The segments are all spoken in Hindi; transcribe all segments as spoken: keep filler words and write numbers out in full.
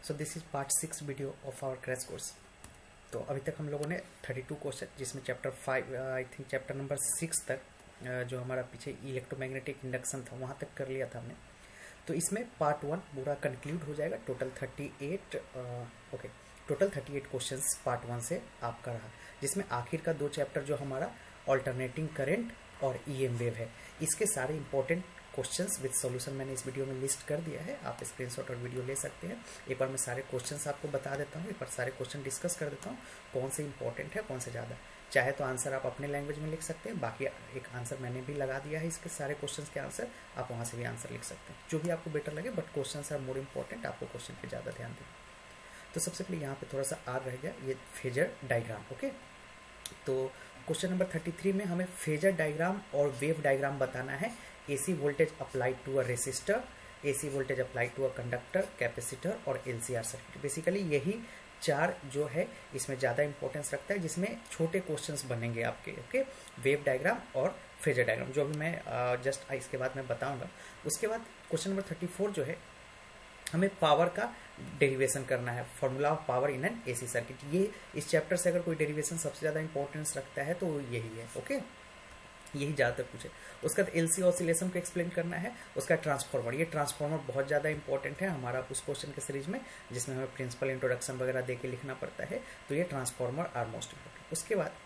So this is part six video of our crash course. तो अभी तक हम लोगों ने थर्टी टू क्वेश्चन, जिसमें chapter five I think chapter number six तक uh, जो हमारा पीछे इलेक्ट्रोमैग्नेटिक इंडक्शन था वहाँ तक कर लिया था हमने। तो इसमें पार्ट वन पूरा कंक्लूड हो जाएगा। Total thirty eight okay total thirty eight question part one से आपका रहा, जिसमें आखिर का दो चैप्टर जो हमारा ऑल्टरनेटिंग करंट और ई एम वेव है, इसके सारे इंपॉर्टेंट क्वेश्चंस विद सॉल्यूशन मैंने इस वीडियो में लिस्ट कर दिया है। आप स्क्रीनशॉट और वीडियो ले सकते हैं। एक बार मैं सारे क्वेश्चंस आपको बता देता हूँ, एक बार सारे क्वेश्चन डिस्कस कर देता हूँ, कौन से इंपॉर्टेंट है कौन से ज़्यादा। चाहे तो आंसर आप अपने लैंग्वेज में लिख सकते हैं, बाकी एक आंसर मैंने भी लगा दिया है इसके सारे क्वेश्चन के आंसर, आप वहाँ से भी आंसर लिख सकते हैं, जो भी आपको बेटर लगे। But question are more important, आपको क्वेश्चन पर ज़्यादा ध्यान दें। तो सबसे पहले यहाँ पे थोड़ा सा आर रह गया, ये फेजर डायग्राम। ओके, तो क्वेश्चन नंबर थर्टी थ्री में हमें फेजर डायग्राम और वेव डायग्राम बताना है। AC voltage applied to a resistor, AC voltage applied to a conductor, capacitor और एलसीआर सर्किट। बेसिकली यही चार जो है इसमें ज़्यादा इंपॉर्टेंस रखता है, जिसमें छोटे क्वेश्चंस बनेंगे आपके। ओके, वेव डायग्राम और फेजर डायग्राम, जो अभी मैं जस्ट इसके बाद मैं बताऊंगा। उसके बाद क्वेश्चन नंबर थर्टी फोर जो है, हमें पावर का डेरिवेशन करना है, formula of power in an AC circuit. ये इस चैप्टर से अगर कोई डेरिवेशन सबसे ज़्यादा इंपॉर्टेंस रखता है तो यही है। ओके, यही ज़्यादातर पूछे। उसका एलसी ऑसिलेशन को एक्सप्लेन करना है। उसका ट्रांसफार्मर, ये ट्रांसफार्मर बहुत ज़्यादा इंपॉर्टेंट है हमारा उस क्वेश्चन के सीरीज में, जिसमें हमें प्रिंसिपल इंट्रोडक्शन वगैरह दे के लिखना पड़ता है। तो ये ट्रांसफार्मर आर मोस्ट इंपॉर्टेंट। उसके बाद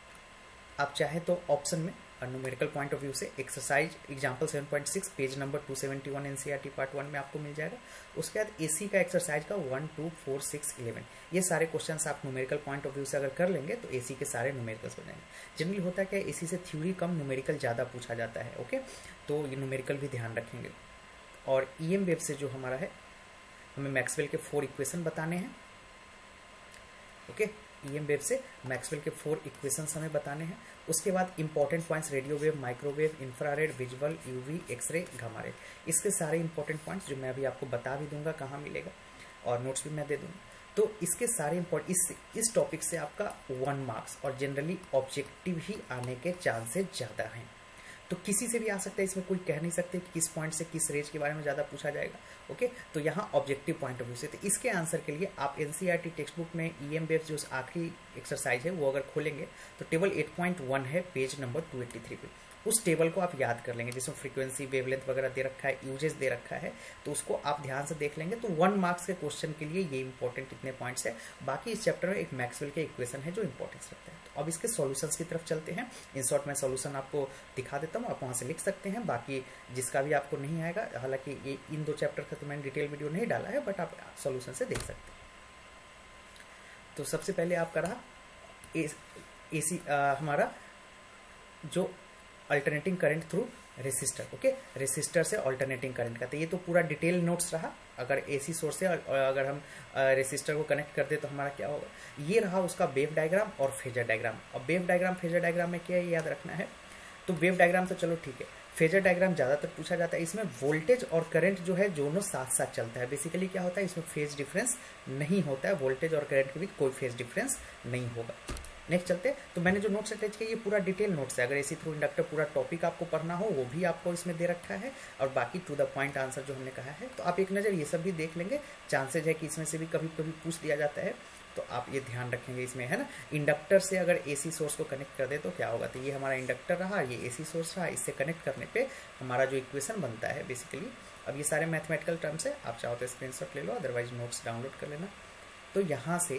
आप चाहे तो ऑप्शन में न्यूमेरिकल पॉइंट ऑफ व्यू से exercise example seven point six page number two seventy one NCERT part one में आपको मिल जाएगा। उसके बाद एसी का एक्सरसाइज का one two four six eleven, ये सारे क्वेश्चंस आप न्यूमेरिकल पॉइंट ऑफ व्यू से अगर कर लेंगे तो एसी के सारे न्यूमेरिकल्स बन जाएंगे। जनरली होता है कि एसी से थ्योरी कम, न्यूमेरिकल ज़्यादा पूछा जाता है। ओके, तो ये न्यूमेरिकल भी ध्यान रखेंगे। और ई एम वेव से जो हमारा है, हमें मैक्सवेल के फोर इक्वेशन बताने हैं। ओके, ई एम वेव से मैक्सवेल के फोर इक्वेशंस हमें बताने हैं। उसके बाद important points, radio wave, microwave, infrared, visual, UV, X-ray, gamma ray, इसके सारे इंपॉर्टेंट पॉइंट्स जो मैं अभी आपको बता भी दूंगा कहाँ मिलेगा, और नोट्स भी मैं दे दूंगा। तो इसके सारे इंपॉर्टेंट इस इस टॉपिक से आपका वन मार्क्स और जनरली ऑब्जेक्टिव ही आने के चांसेस ज़्यादा हैं। तो किसी से भी आ सकता है, इसमें कोई कह नहीं सकते कि किस पॉइंट से किस रेंज के बारे में ज़्यादा पूछा जाएगा। ओके, तो यहाँ ऑब्जेक्टिव पॉइंट ऑफ व्यू से, तो इसके आंसर के लिए आप एनसीईआरटी टेक्स्ट बुक में ई एम वेव जो आखिरी एक्सरसाइज है वो अगर खोलेंगे तो टेबल एट पॉइंट वन है page number two eighty three पे, उस टेबल को आप याद कर लेंगे, जिसमें फ्रीक्वेंसी, वेवलेंथ वगैरह दे रखा है, यूजेस दे रखा है। तो उसको आप ध्यान से देख लेंगे तो वन मार्क्स के क्वेश्चन के लिए ये इंपॉर्टेंट इतने पॉइंट्स है। बाकी इस चैप्टर में एक मैक्सवेल के इक्वेशन है जो इंपॉर्टेंस रखता है। तो अब इसके सॉल्यूशंस की तरफ चलते हैं। इन शॉर्ट मैं सॉल्यूशन आपको दिखा देता हूँ, आप वहाँ से लिख सकते हैं। बाकी जिसका भी आपको नहीं आएगा, हालांकि ये इन दो चैप्टर का तो मैंने डिटेल वीडियो नहीं डाला है, बट आप सॉल्यूशन से देख सकते हैं। तो सबसे पहले आपका रहा एसी हमारा जो alternating current through resistor. Okay, resistor से अल्टरनेटिंग करंट का, तो ये तो पूरा डिटेल नोट्स रहा। अगर एसी सोर्स से अगर हम रेसिस्टर को कनेक्ट कर दे तो हमारा क्या होगा, ये रहा उसका वेव डायग्राम और फेजर डायग्राम। अब वेव डायग्राम फेजर डायग्राम में क्या है याद रखना है। तो वेव डायग्राम तो चलो ठीक है, फेजर डायग्राम ज़्यादातर पूछा जाता है। इसमें वोल्टेज और करंट जो है दोनों साथ साथ चलता है। बेसिकली क्या होता है, इसमें फेज डिफरेंस नहीं होता है, वोल्टेज और करंट के बीच कोई फेज डिफरेंस नहीं होगा। नेक्स्ट चलते हैं। तो मैंने जो नोट्स अटैच किया ये पूरा डिटेल नोट्स है। अगर एसी थ्रू इंडक्टर पूरा टॉपिक आपको पढ़ना हो वो भी आपको इसमें दे रखा है, और बाकी टू द पॉइंट आंसर जो हमने कहा है, तो आप एक नज़र ये सब भी देख लेंगे। चांसेज है कि इसमें से भी कभी कभी पूछ दिया जाता है, तो आप ये ध्यान रखेंगे इसमें, है ना। इंडक्टर से अगर एसी सोर्स को कनेक्ट कर दे तो क्या होगा, तो ये हमारा इंडक्टर रहा, ये एसी सोर्स रहा, इससे कनेक्ट करने पे हमारा जो इक्वेशन बनता है बेसिकली। अब ये सारे मैथमेटिकल टर्म्स है, आप चाहो तो स्क्रीनशॉट ले लो, अदरवाइज नोट्स डाउनलोड कर लेना। तो यहाँ से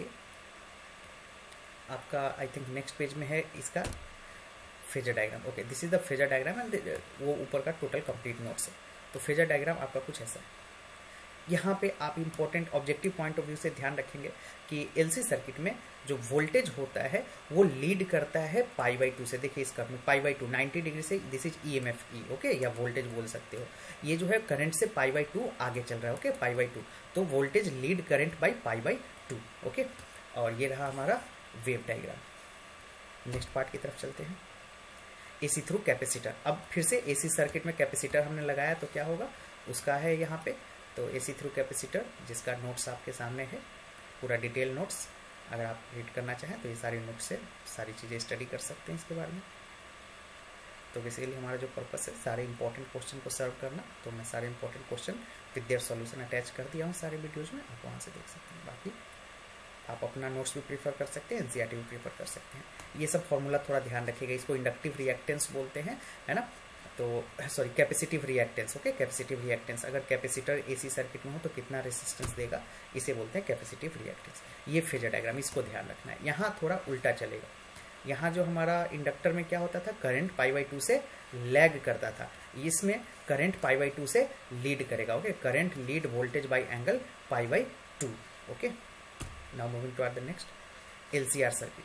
आपका आई थिंक नेक्स्ट पेज में है इसका phasor diagram. Okay, this is the phasor diagram and वो ऊपर का टोटल कंप्लीट नोट्स है। तो फेजर डायग्राम आपका कुछ ऐसा है। यहाँ पे आप important objective point of view से ध्यान रखेंगे कि एलसी सर्किट में जो वोल्टेज होता है वो लीड करता है पाई बाई टू से। देखिए इस कर्व में pi by two ninety degree से, this is E M F E. Okay, या वोल्टेज बोल सकते हो। ये जो है करंट से पाई बाई टू आगे चल रहा है। ओके, पाई बाई टू, तो voltage lead current by pi by two. Okay, और ये रहा हमारा वेव डायग्राम। नेक्स्ट पार्ट की तरफ चलते हैं। AC through capacitor. अब फिर से एसी सर्किट में कैपेसिटर हमने लगाया तो क्या होगा, उसका है यहाँ पे। तो एसी थ्रू कैपेसिटर, जिसका नोट्स आपके सामने है, पूरा डिटेल नोट्स। अगर आप रीड करना चाहें तो ये सारी नोट्स से सारी चीज़ें स्टडी कर सकते हैं इसके बारे में। तो बेसिकली हमारा जो पर्पस है सारे इंपॉर्टेंट क्वेश्चन को सर्व करना, तो मैं सारे important question with their solution attach कर दिया हूँ सारे वीडियोज़ में, आप वहाँ से देख सकते हैं। बाकी आप अपना नोट्स भी प्रीफर कर सकते हैं, एनसीईआरटी भी प्रीफर कर सकते हैं। ये सब फॉर्मूला थोड़ा ध्यान रखिएगा, इसको इंडक्टिव रिएक्टेंस बोलते हैं, है ना, तो sorry capacitive reactance, okay, capacitive reactance. अगर कैपेसिटर एसी सर्किट में हो तो कितना रेजिस्टेंस देगा, इसे बोलते हैं कैपेसिटिव रिएक्टेंस। ये फेजर डायग्राम, इसको ध्यान रखना है। यहाँ थोड़ा उल्टा चलेगा, यहाँ जो हमारा इंडक्टर में क्या होता था, करंट पाई बाई टू से लैग करता था, इसमें करंट पाई बाई टू से लीड करेगा, okay, current lead voltage by angle pi by two, okay. Now moving to the next LCR circuit.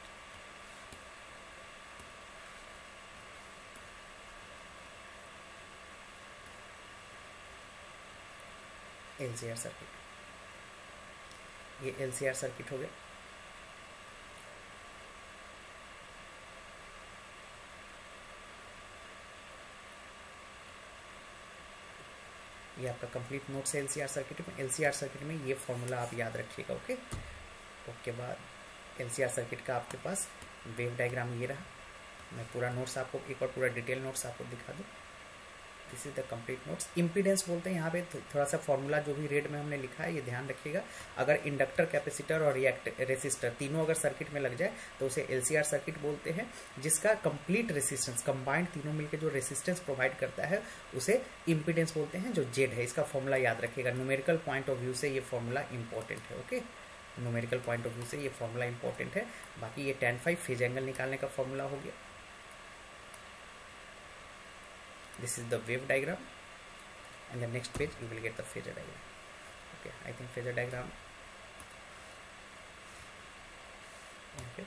LCR circuit, ये एलसीआर सर्किट हो गया। ये आपका कंप्लीट नोट्स है एलसीआर सर्किट में। एलसीआर सर्किट में ये फॉर्मूला आप याद रखिएगा, ओके। उसके बाद एलसीआर सर्किट का आपके पास वेव डायग्राम ये रहा। मैं पूरा नोट्स आपको एक और पूरा डिटेल नोट्स आपको दिखा दूँ। This is the complete notes. Impedance बोलते हैं यहाँ पे, थोड़ा सा फॉर्मूला जो भी रेड में हमने लिखा है ये ध्यान रखिएगा। अगर इंडक्टर, कैपेसिटर और रिएक्ट रेसिस्टर तीनों अगर सर्किट में लग जाए तो उसे एलसीआर सर्किट बोलते हैं, जिसका कंप्लीट रेसिस्टेंस कंबाइंड तीनों मिलकर जो रेसिस्टेंस प्रोवाइड करता है उसे इम्पीडेंस बोलते हैं, जो जेड है। इसका फॉर्मूला याद रखिएगा, न्यूमेरिकल पॉइंट ऑफ व्यू से ये फॉर्मूला इंपॉर्टेंट है, okay. Numerical point of view से ये फॉर्मूला इंपॉर्टेंट है। बाकी ये टेन फाइव फेज एंगल निकालने का फॉर्मूला हो गया। This is the wave diagram and the next page you will get the phasor diagram, okay। I think phasor diagram, okay,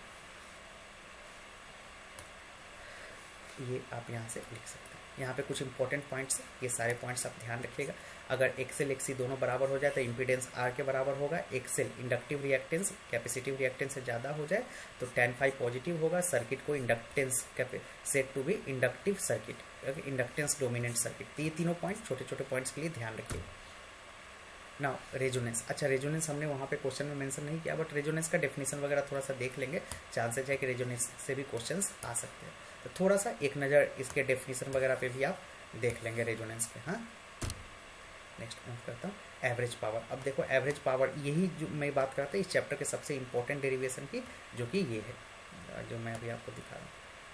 ये आप यहाँ से लिख सकते हैं। यहाँ पे कुछ इंपॉर्टेंट पॉइंट्स, ये सारे पॉइंट्स आप ध्यान रखिएगा। अगर एक्सेल एक्सी दोनों बराबर हो जाए तो इम्पीडेंस आर के बराबर होगा। XL inductive reactance capacitive reactance से ज़्यादा हो जाए तो टेन फाइव पॉजिटिव होगा। सर्किट को inductance set to be inductive circuit, inductance dominant circuit. तो ये तीनों पॉइंट छोटे छोटे पॉइंट्स के लिए ध्यान रखिए। नाउ रेजोनेंस, अच्छा रेजोनेंस हमने वहाँ पे क्वेश्चन में मेंशन नहीं किया, बट रेजोनेंस का डेफिनेशन वगैरह थोड़ा सा देख लेंगे, चांसेस है कि रेजोनेंस से भी क्वेश्चंस आ सकते हैं। तो थोड़ा सा एक नज़र इसके डेफिनेशन वगैरह पे भी आप देख लेंगे रेजोनेंस पे। हाँ, नेक्स्ट मूव करता हूँ एवरेज पावर। अब देखो एवरेज पावर, यही जो मैं बात करता हूँ इस चैप्टर के सबसे इंपॉर्टेंट डेरिवेशन की, जो कि ये है जो मैं अभी आपको दिखा रहा हूँ,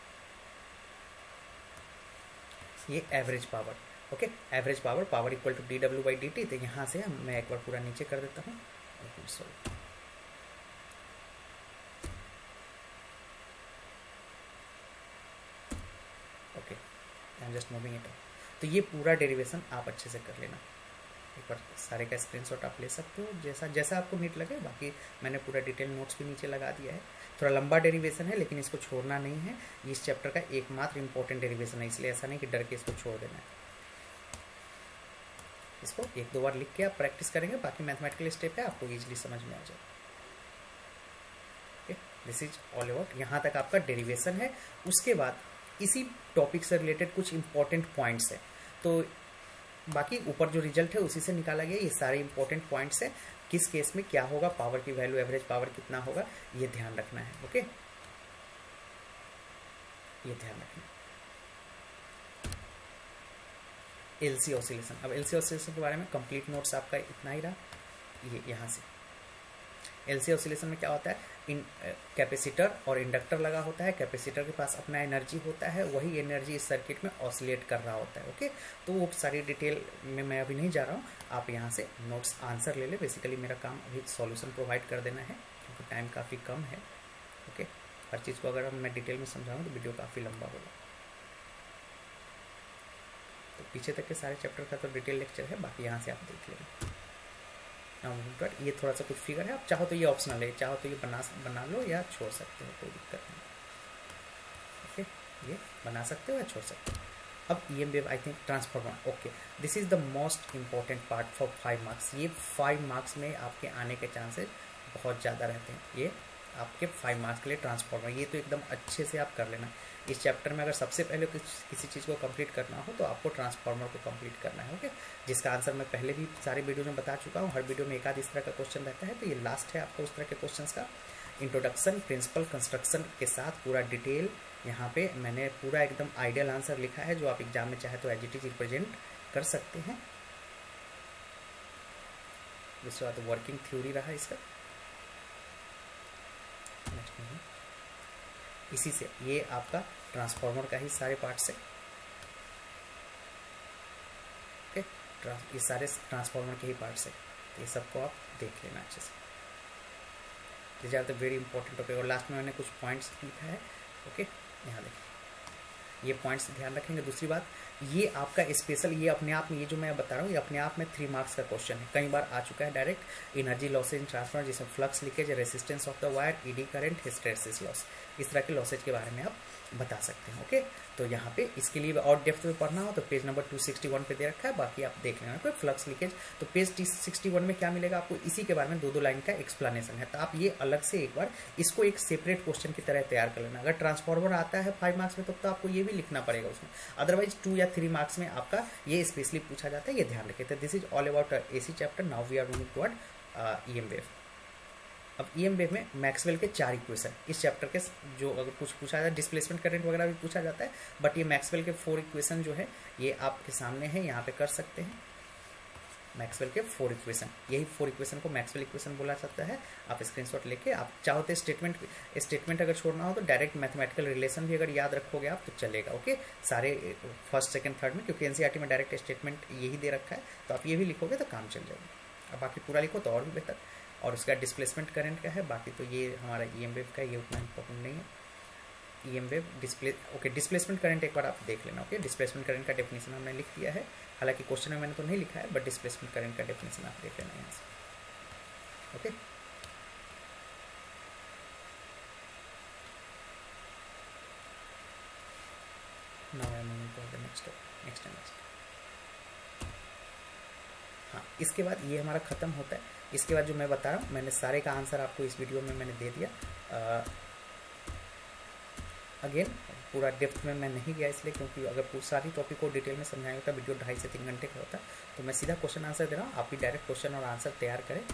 ये average power, okay. Average power, power equal to D W by D T. तो यहाँ से मैं एक बार पूरा नीचे कर देता हूँ, sorry, okay, I am just moving it. तो ये पूरा डेरिवेशन आप अच्छे से कर लेना, एक बार सारे का स्क्रीनशॉट आप ले सकते हो, जैसा जैसा आपको नीट लगे। बाकी मैंने पूरा डिटेल नोट्स भी नीचे लगा दिया है। थोड़ा लंबा डेरिवेशन है लेकिन इसको छोड़ना नहीं है, ये इस चैप्टर का एकमात्र इंपॉर्टेंट डेरिवेशन है, इसलिए ऐसा नहीं कि डर के इसको छोड़ देना है। इसको एक दो बार लिख के आप प्रैक्टिस करेंगे, बाकी मैथमेटिकल स्टेप है, आपको इजीली समझ में आ जाए, okay. This is all about, यहाँ तक आपका डेरिवेशन है। उसके बाद इसी टॉपिक से रिलेटेड कुछ इंपॉर्टेंट पॉइंट्स है, तो बाकी ऊपर जो रिजल्ट है उसी से निकाला गया। ये सारे इंपॉर्टेंट पॉइंट्स है, किस केस में क्या होगा, पावर की वैल्यू, एवरेज पावर कितना होगा, ये ध्यान रखना है, ओके, ये ध्यान रखना। एलसी ऑसिलेशन, अब एलसी ऑसिलेशन के बारे में कंप्लीट नोट्स आपका इतना ही रहा। ये यहाँ से एलसी ऑसिलेशन में क्या होता है, इन कैपेसिटर और इंडक्टर लगा होता है, कैपेसिटर के पास अपना एनर्जी होता है, वही एनर्जी इस सर्किट में ऑसिलेट कर रहा होता है, ओके। तो वो सारी डिटेल में मैं अभी नहीं जा रहा हूँ, आप यहाँ से नोट्स आंसर ले ले। बेसिकली मेरा काम अभी सॉल्यूशन प्रोवाइड कर देना है, क्योंकि टाइम काफ़ी कम है, ओके। हर चीज़ को अगर मैं डिटेल में समझाऊँ तो वीडियो काफ़ी लंबा होगा। तो पीछे तक के सारे चैप्टर का तो डिटेल लेक्चर है, बाकी यहाँ से आप देख लेंगे। ये थोड़ा सा कुछ फिगर है, आप चाहो तो ये ऑप्शनल है, चाहो तो ये बना बना लो या छोड़ सकते हो, कोई दिक्कत नहीं, ओके। ये बना सकते हो या छोड़ सकते हो। अब E M wave, I think transformer, okay. This is the most important part for five marks. ये फाइव मार्क्स में आपके आने के चांसेस बहुत ज़्यादा रहते हैं, ये आपके फाइव मार्क्स के लिए ट्रांसफॉर्मर। ये तो एकदम अच्छे से आप कर लेना। इस चैप्टर में अगर सबसे पहले कुछ किसी चीज़ को कंप्लीट करना हो तो आपको ट्रांसफॉर्मर को कंप्लीट करना है, ओके। जिसका आंसर मैं पहले भी सारे वीडियो में बता चुका हूँ, हर वीडियो में एक आध इस तरह का क्वेश्चन रहता है। तो ये लास्ट है आपको उस तरह के क्वेश्चन का। इंट्रोडक्शन, प्रिंसिपल, कंस्ट्रक्शन के साथ पूरा डिटेल यहाँ पे मैंने पूरा एकदम आइडियल आंसर लिखा है जो आप एग्जाम में चाहे तो एज इट इज रिप्रेजेंट कर सकते हैं। इसके बाद वर्किंग थ्योरी रहा इसका। इसी से ये आपका ट्रांसफार्मर का ही सारे पार्ट्स है। ओके, ये सारे ट्रांसफार्मर के ही पार्ट्स है, तो ये सबको आप देख लेना अच्छे से। This are the very important topic. और लास्ट में मैंने कुछ पॉइंट्स लिखा है। ओके, यहाँ देखिए ये पॉइंट्स ध्यान रखेंगे। दूसरी बात, ये आपका स्पेशल, ये अपने आप में, ये जो मैं बता रहा हूँ ये अपने आप में थ्री मार्क्स का क्वेश्चन है। कई बार आ चुका है direct. Energy losses in transformer जिसमें flux leakage, resistance of the wire, eddy current, hysteresis loss, इस तरह के लॉसेज के बारे में आप बता सकते हैं। ओके, तो यहाँ पे इसके लिए और डेप्थ में पढ़ना हो तो page number two sixty one पे दे रखा है, बाकी आप देख लेना। कोई फ्लक्स लीकेज तो पेज टू सिक्सटी वन में क्या मिलेगा आपको, इसी के बारे में दो दो लाइन का एक्सप्लेनेशन है। तो आप ये अलग से एक बार इसको एक सेपरेट क्वेश्चन की तरह तैयार कर लेना। अगर ट्रांसफार्मर आता है फाइव मार्क्स में तो, तो आपको ये भी लिखना पड़ेगा उसमें, अदरवाइज टू या थ्री मार्क्स में आपका ये स्पेशली पूछा जाता है, ये ध्यान रखिए। तो this is all about AC chapter. Now we are moving toward EM wave. अब ईएम वेव में मैक्सवेल के चार इक्वेशन इस चैप्टर के, जो अगर कुछ पूछा जाता है डिस्प्लेसमेंट करंट वगैरह भी पूछा जाता है, बट ये मैक्सवेल के फोर इक्वेशन जो है ये आपके सामने है, यहाँ पे कर सकते हैं। मैक्सवेल के फोर इक्वेशन, यही फोर इक्वेशन को मैक्सवेल इक्वेशन बोला जाता है। आप स्क्रीनशॉट लेके, आप चाहो तो स्टेटमेंट स्टेटमेंट अगर छोड़ना हो तो डायरेक्ट मैथमेटिकल रिलेशन भी अगर याद रखोगे आप तो चलेगा। ओके, सारे फर्स्ट सेकंड थर्ड में, क्योंकि एनसीईआरटी में डायरेक्ट स्टेटमेंट यही दे रखा है, तो आप ये भी लिखोगे तो काम चल जाएगा। अब बाकी पूरा लिखो तो और भी बेहतर। और उसका डिस्प्लेसमेंट करंट का है, बाकी तो ये हमारा ईएम वेव का, ये उतना इंपॉर्टेंट नहीं है। EM wave display, okay, displacement current एक बार आप देख लेना। ओके, डिस्प्लेसमेंट करंट का डेफिनेशन हमने लिख दिया है, हालांकि क्वेश्चन में मैंने तो नहीं लिखा है, बट डिस्प्लेसमेंट करंट का डेफिनेशन आप देख लेना यहाँ से। Okay, now I am moving to the next next next हाँ, इसके बाद ये हमारा खत्म होता है। इसके बाद जो मैं बता रहा हूँ, मैंने सारे का आंसर आपको इस वीडियो में मैंने दे दिया। अगेन पूरा डेप्थ में मैं नहीं गया इसलिए, क्योंकि अगर पूरी सारी टॉपिक को डिटेल में समझाएंगे तो वीडियो ढाई से तीन घंटे का होता है। तो मैं सीधा क्वेश्चन आंसर दे रहा हूँ, आप भी डायरेक्ट क्वेश्चन और आंसर तैयार करें।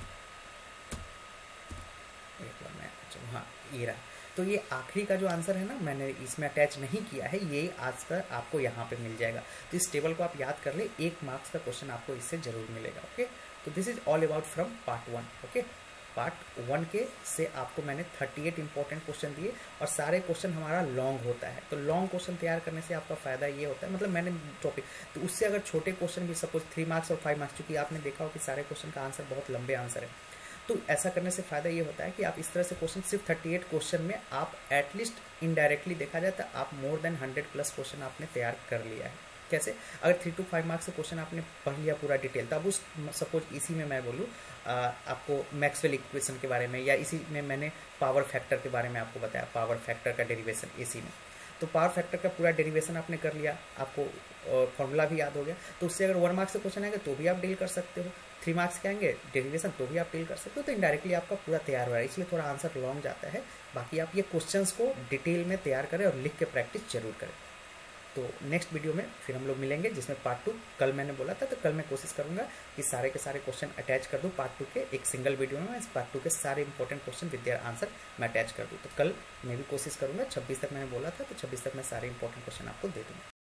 एक बार मैं, चलो हाँ ये रहा। तो ये आखिरी का जो आंसर है ना, मैंने इसमें अटैच नहीं किया है, ये आंसर आपको यहाँ पे मिल जाएगा। तो इस टेबल को आप याद कर ले, एक मार्क्स का क्वेश्चन आपको इससे जरूर मिलेगा। ओके, तो this is all about from part one. Okay, part one के से आपको मैंने अड़तीस इंपॉर्टेंट क्वेश्चन दिए, और सारे क्वेश्चन हमारा लॉन्ग होता है। तो लॉन्ग क्वेश्चन तैयार करने से आपका फायदा ये होता है, मतलब मैंने टॉपिक, तो उससे अगर छोटे क्वेश्चन भी सपोज थ्री मार्क्स और फाइव मार्क्स, चूंकि आपने देखा हो कि सारे क्वेश्चन का आंसर बहुत लंबे आंसर है, तो ऐसा करने से फायदा ये होता है कि आप इस तरह से क्वेश्चन सिर्फ अड़तीस क्वेश्चन में आप एटलीस्ट इनडायरेक्टली देखा जाए तो आप more than hundred plus question आपने तैयार कर लिया है। कैसे, अगर थ्री टू फाइव मार्क्स से क्वेश्चन आपने पढ़ लिया पूरा डिटेल, तो अब उस सपोज इसी में मैं बोलूँ आपको मैक्सवेल इक्वेशन के बारे में, या इसी में मैंने पावर फैक्टर के बारे में आपको बताया, पावर फैक्टर का डेरिवेशन इसी में, तो पावर फैक्टर का पूरा डेरिवेशन आपने कर लिया, आपको फॉर्मूला भी याद हो गया, तो उससे अगर वन मार्क्स से क्वेश्चन आएंगे तो भी आप डील कर सकते हो, थ्री मार्क्स के आएंगे डेरिवेशन तो भी आप डील कर सकते हो। तो इनडायरेक्टली आपका पूरा तैयार हो रहा है, इसलिए थोड़ा आंसर लॉन्ग जाता है। बाकी आप ये क्वेश्चंस को डिटेल में तैयार करें और लिख के प्रैक्टिस जरूर करें। तो नेक्स्ट वीडियो में फिर हम लोग मिलेंगे, जिसमें पार्ट टू, कल मैंने बोला था तो कल मैं कोशिश करूंगा कि सारे के सारे क्वेश्चन अटैच कर दूं पार्ट टू के एक सिंगल वीडियो में। इस पार्ट टू के सारे important question with their answer मैं अटैच कर दूं। तो कल मैं भी कोशिश करूंगा, छब्बीस तक मैंने बोला था, तो छब्बीस तक मैं सारे इंपॉर्टेंट क्वेश्चन आपको दे दूंगा।